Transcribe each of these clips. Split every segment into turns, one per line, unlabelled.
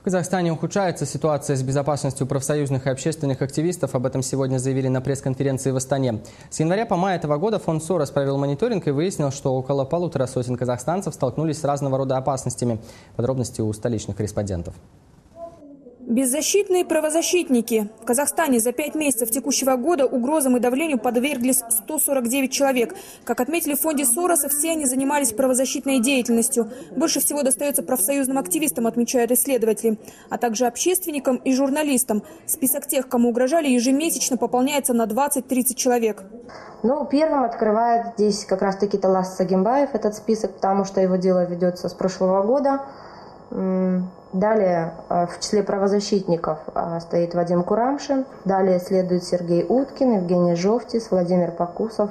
В Казахстане ухудшается ситуация с безопасностью профсоюзных и общественных активистов. Об этом сегодня заявили на пресс-конференции в Астане. С января по май этого года фонд Сорос провел мониторинг и выяснил, что около 150 казахстанцев столкнулись с разного рода опасностями. Подробности у столичных корреспондентов.
Беззащитные правозащитники. В Казахстане за 5 месяцев текущего года угрозам и давлению подверглись 149 человек. Как отметили в фонде Сороса, все они занимались правозащитной деятельностью. Больше всего достается профсоюзным активистам, отмечают исследователи, а также общественникам и журналистам. Список тех, кому угрожали, ежемесячно пополняется на 20-30 человек.
Первым открывает здесь как раз-таки Талас Сагимбаев этот список, потому что его дело ведется с прошлого года. Далее в числе правозащитников стоит Вадим Курамшин. Далее следует Сергей Уткин, Евгений Жовтис, Владимир Покусов,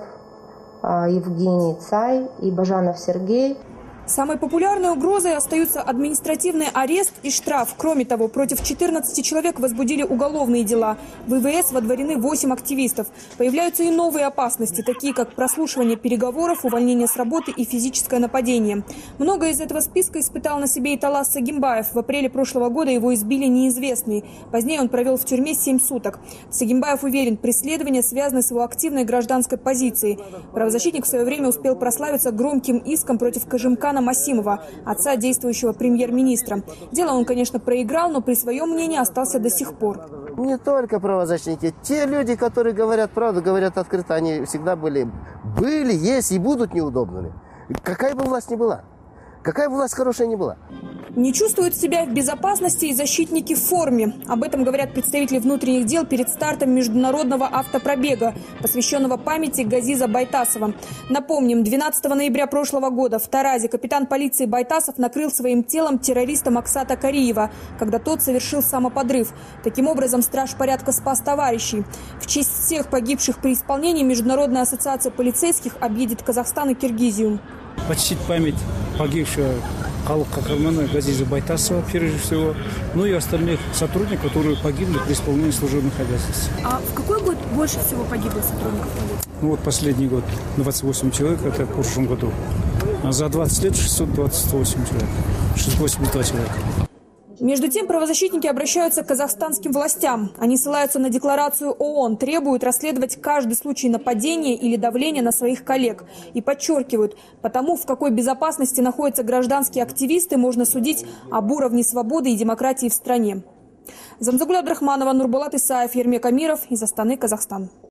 Евгений Цай и Бажанов Сергей.
Самой популярной угрозой остаются административный арест и штраф. Кроме того, против 14 человек возбудили уголовные дела. В ИВС водворены 8 активистов. Появляются и новые опасности, такие как прослушивание переговоров, увольнение с работы и физическое нападение. Многое из этого списка испытал на себе и Талас Сагимбаев. В апреле прошлого года его избили неизвестные. Позднее он провел в тюрьме 7 суток. Сагимбаев уверен, преследование связано с его активной гражданской позицией. Правозащитник в свое время успел прославиться громким иском против Кажимкана Масимова, отца действующего премьер-министра. Дело он, конечно, проиграл, но при своем мнении остался до сих пор.
Не только правозащитники. Те люди, которые говорят правду, говорят открыто, они всегда были, есть и будут неудобными. Какая бы власть ни была, какая бы власть хорошая ни была.
Не чувствуют себя в безопасности и защитники в форме. Об этом говорят представители внутренних дел перед стартом международного автопробега, посвященного памяти Газиза Байтасова. Напомним, 12 ноября прошлого года в Таразе капитан полиции Байтасов накрыл своим телом террориста Максата Кариева, когда тот совершил самоподрыв. Таким образом, страж порядка спас товарищей. В честь всех погибших при исполнении Международная ассоциация полицейских объедет Казахстан и Киргизию.
Почтить память погибшего Кахармана Газиза Байтасова, прежде всего, и остальных сотрудников, которые погибли при исполнении служебных обязанностей.
А в какой год больше всего погибло сотрудников полиции?
Последний год 28 человек, это в прошлом году. А за 20 лет 628 человек, 682 человека.
Между тем, правозащитники обращаются к казахстанским властям. Они ссылаются на декларацию ООН, требуют расследовать каждый случай нападения или давления на своих коллег. И подчеркивают, потому в какой безопасности находятся гражданские активисты, можно судить об уровне свободы и демократии в стране. Замзагуль Абдрахманова, Нурбулат Исаев, Ермек Амиров из Астаны, Казахстан.